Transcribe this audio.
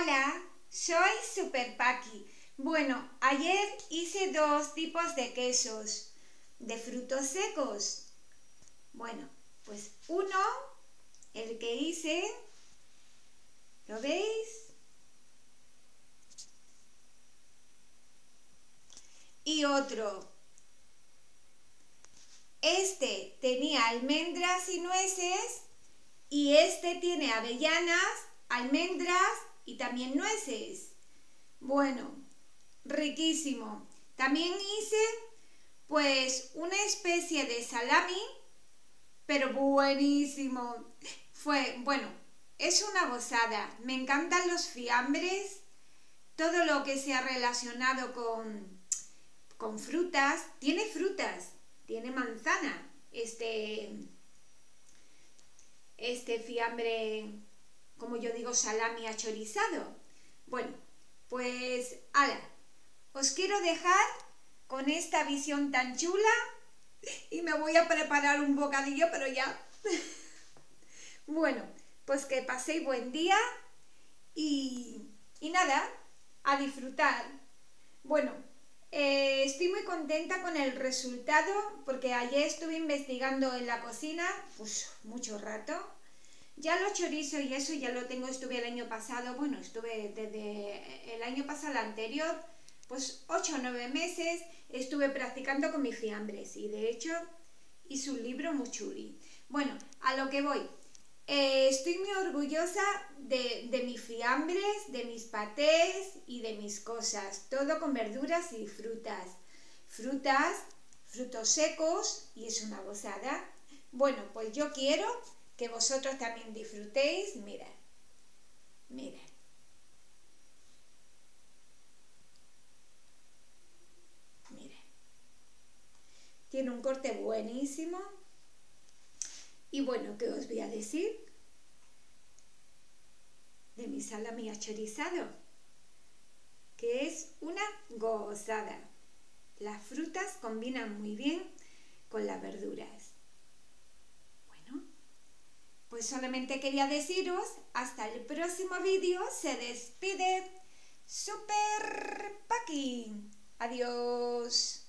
Hola, soy Super Paqui. Bueno, ayer hice dos tipos de quesos, de frutos secos. Bueno, pues uno, el que hice, ¿lo veis? Y otro. Este tenía almendras y nueces y este tiene avellanas, almendras y también nueces. Bueno, riquísimo. También hice pues una especie de salami, pero buenísimo. Es una gozada. Me encantan los fiambres, todo lo que sea relacionado con frutas. Tiene frutas, tiene manzana, este fiambre, como yo digo, salami achorizado. Bueno, pues, ala, os quiero dejar con esta visión tan chula y me voy a preparar un bocadillo, pero ya. Bueno, pues que paséis buen día y nada, a disfrutar. Bueno, estoy muy contenta con el resultado porque ayer estuve investigando en la cocina, pues mucho rato. Ya los chorizos y eso ya lo tengo, estuve el año pasado, bueno, estuve desde el año pasado, el anterior, pues 8 o 9 meses estuve practicando con mis fiambres y de hecho hice un libro muy chuli. Bueno, a lo que voy. Estoy muy orgullosa de mis fiambres, de mis patés y de mis cosas, todo con verduras y frutas. Frutos secos y es una gozada. Bueno, pues yo quiero que vosotros también disfrutéis. Mirad, mirad. Mirad. Tiene un corte buenísimo. Y bueno, ¿qué os voy a decir? De mi salami achorizado, que es una gozada. Las frutas combinan muy bien con las verduras. Bueno, pues solamente quería deciros, hasta el próximo vídeo, se despide Super Paqui. Adiós.